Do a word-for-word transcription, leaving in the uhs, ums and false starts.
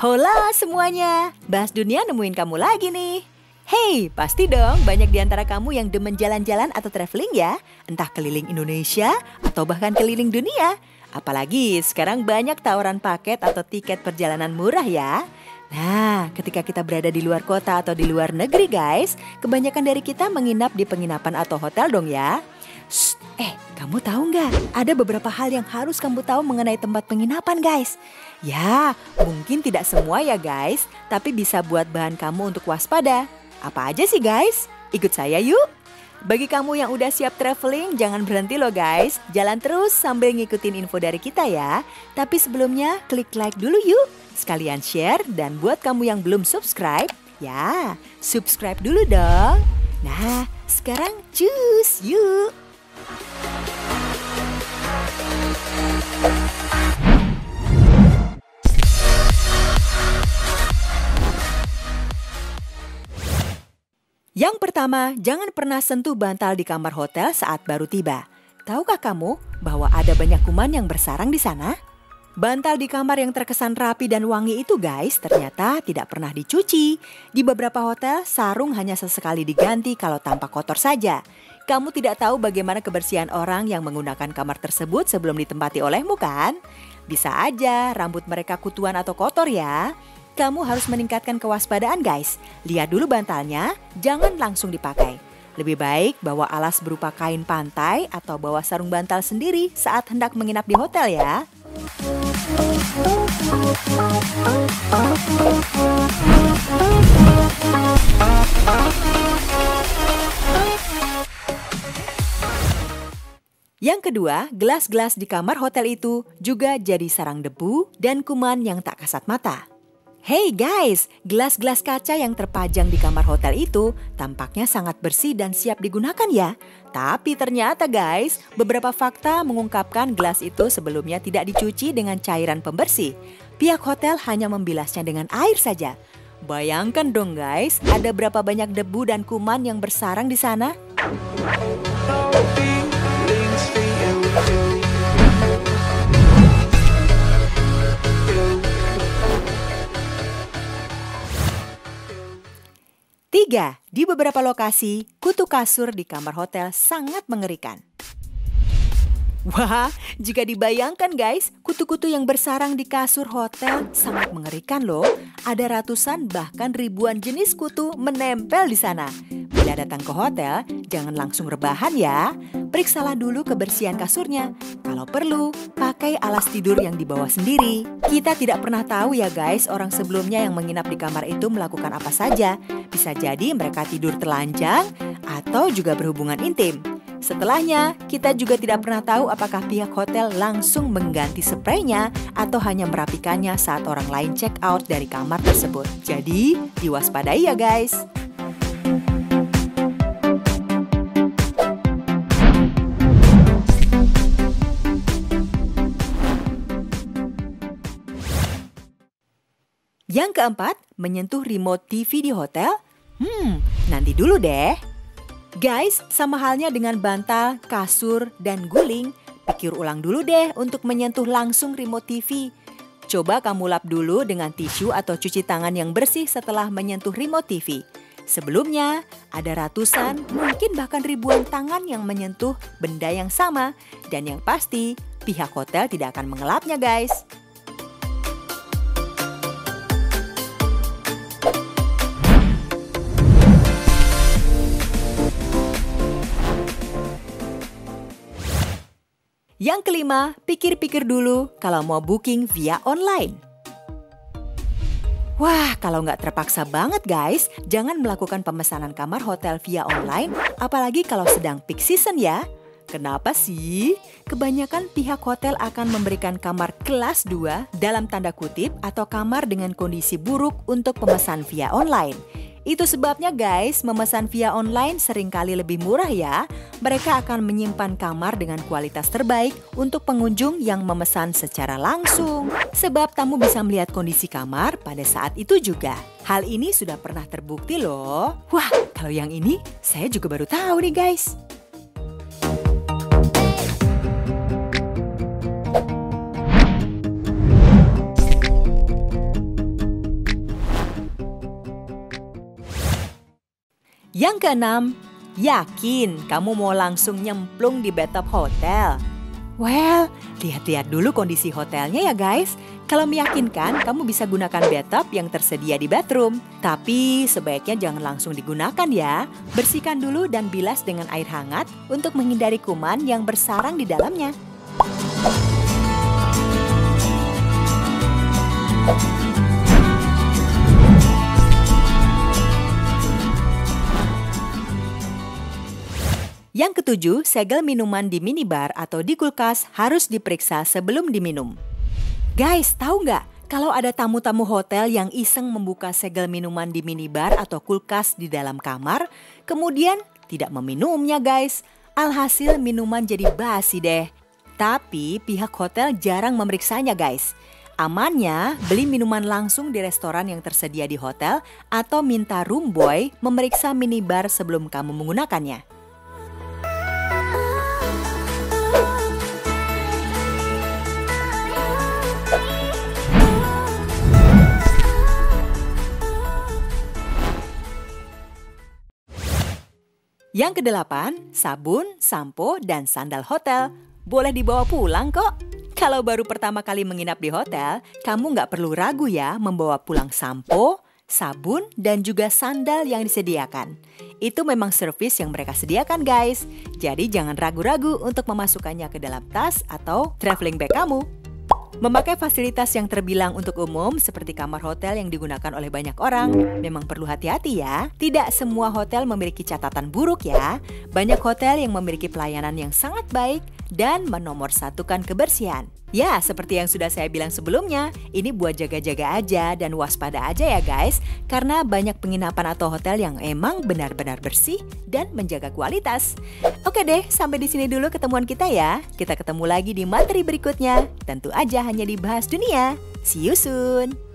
Hola semuanya, Bahas Dunia nemuin kamu lagi nih. Hey, pasti dong banyak di antara kamu yang demen jalan-jalan atau traveling ya. Entah keliling Indonesia atau bahkan keliling dunia. Apalagi sekarang banyak tawaran paket atau tiket perjalanan murah ya. Nah, ketika kita berada di luar kota atau di luar negeri guys, kebanyakan dari kita menginap di penginapan atau hotel dong ya. Shh, eh kamu tahu nggak? Ada beberapa hal yang harus kamu tahu mengenai tempat penginapan guys. Ya, mungkin tidak semua ya guys, tapi bisa buat bahan kamu untuk waspada. Apa aja sih guys? Ikut saya yuk. Bagi kamu yang udah siap traveling, jangan berhenti loh guys. Jalan terus sambil ngikutin info dari kita ya. Tapi sebelumnya klik like dulu yuk. Sekalian share dan buat kamu yang belum subscribe, ya subscribe dulu dong. Nah, sekarang cus yuk. Yang pertama, jangan pernah sentuh bantal di kamar hotel saat baru tiba. Tahukah kamu bahwa ada banyak kuman yang bersarang di sana? Bantal di kamar yang terkesan rapi dan wangi itu guys, ternyata tidak pernah dicuci. Di beberapa hotel, sarung hanya sesekali diganti kalau tampak kotor saja. Kamu tidak tahu bagaimana kebersihan orang yang menggunakan kamar tersebut sebelum ditempati olehmu kan? Bisa aja rambut mereka kutuan atau kotor ya. Kamu harus meningkatkan kewaspadaan guys. Lihat dulu bantalnya, jangan langsung dipakai. Lebih baik bawa alas berupa kain pantai atau bawa sarung bantal sendiri saat hendak menginap di hotel ya. Yang kedua, gelas-gelas di kamar hotel itu juga jadi sarang debu dan kuman yang tak kasat mata. Hey guys, gelas-gelas kaca yang terpajang di kamar hotel itu tampaknya sangat bersih dan siap digunakan ya. Tapi ternyata guys, beberapa fakta mengungkapkan gelas itu sebelumnya tidak dicuci dengan cairan pembersih. Pihak hotel hanya membilasnya dengan air saja. Bayangkan dong guys, ada berapa banyak debu dan kuman yang bersarang di sana? Tiga, di beberapa lokasi, kutu kasur di kamar hotel sangat mengerikan. Wah, jika dibayangkan guys, kutu-kutu yang bersarang di kasur hotel sangat mengerikan loh. Ada ratusan bahkan ribuan jenis kutu menempel di sana. Bila datang ke hotel, jangan langsung rebahan ya. Periksalah dulu kebersihan kasurnya. Kalau perlu, pakai alas tidur yang dibawa sendiri. Kita tidak pernah tahu ya guys, orang sebelumnya yang menginap di kamar itu melakukan apa saja. Bisa jadi mereka tidur telanjang atau juga berhubungan intim. Setelahnya, kita juga tidak pernah tahu apakah pihak hotel langsung mengganti spraynya atau hanya merapikannya saat orang lain check out dari kamar tersebut. Jadi, diwaspadai ya guys. Yang keempat, menyentuh remote T V di hotel? Hmm, nanti dulu deh. Guys, sama halnya dengan bantal, kasur, dan guling, pikir ulang dulu deh untuk menyentuh langsung remote T V. Coba kamu lap dulu dengan tisu atau cuci tangan yang bersih setelah menyentuh remote T V. Sebelumnya, ada ratusan, mungkin bahkan ribuan tangan yang menyentuh benda yang sama. Dan yang pasti, pihak hotel tidak akan mengelapnya guys. Yang kelima, pikir-pikir dulu kalau mau booking via online. Wah, kalau nggak terpaksa banget guys, jangan melakukan pemesanan kamar hotel via online, apalagi kalau sedang peak season ya. Kenapa sih? Kebanyakan pihak hotel akan memberikan kamar kelas dua dalam tanda kutip atau kamar dengan kondisi buruk untuk pemesan via online. Itu sebabnya guys, memesan via online seringkali lebih murah ya. Mereka akan menyimpan kamar dengan kualitas terbaik untuk pengunjung yang memesan secara langsung. Sebab tamu bisa melihat kondisi kamar pada saat itu juga. Hal ini sudah pernah terbukti loh. Wah, kalau yang ini saya juga baru tahu nih guys. Yang keenam, yakin kamu mau langsung nyemplung di bathtub hotel? Well, lihat-lihat dulu kondisi hotelnya ya guys. Kalau meyakinkan, kamu bisa gunakan bathtub yang tersedia di bathroom. Tapi sebaiknya jangan langsung digunakan ya. Bersihkan dulu dan bilas dengan air hangat untuk menghindari kuman yang bersarang di dalamnya. Yang ketujuh, segel minuman di minibar atau di kulkas harus diperiksa sebelum diminum. Guys, tahu nggak kalau ada tamu-tamu hotel yang iseng membuka segel minuman di minibar atau kulkas di dalam kamar, kemudian tidak meminumnya guys. Alhasil minuman jadi basi deh. Tapi pihak hotel jarang memeriksanya guys. Amannya, beli minuman langsung di restoran yang tersedia di hotel atau minta room boy memeriksa minibar sebelum kamu menggunakannya. Yang kedelapan, sabun, sampo, dan sandal hotel. Boleh dibawa pulang kok. Kalau baru pertama kali menginap di hotel, kamu nggak perlu ragu ya membawa pulang sampo, sabun, dan juga sandal yang disediakan. Itu memang servis yang mereka sediakan guys. Jadi jangan ragu-ragu untuk memasukkannya ke dalam tas atau traveling bag kamu. Memakai fasilitas yang terbilang untuk umum seperti kamar hotel yang digunakan oleh banyak orang memang perlu hati-hati ya. Tidak semua hotel memiliki catatan buruk ya. Banyak hotel yang memiliki pelayanan yang sangat baik dan menomorsatukan kebersihan. Ya, seperti yang sudah saya bilang sebelumnya, ini buat jaga-jaga aja dan waspada aja ya guys. Karena banyak penginapan atau hotel yang emang benar-benar bersih dan menjaga kualitas. Oke deh, sampai di sini dulu ketemuan kita ya. Kita ketemu lagi di materi berikutnya. Tentu aja hanya di Bahas Dunia. See you soon!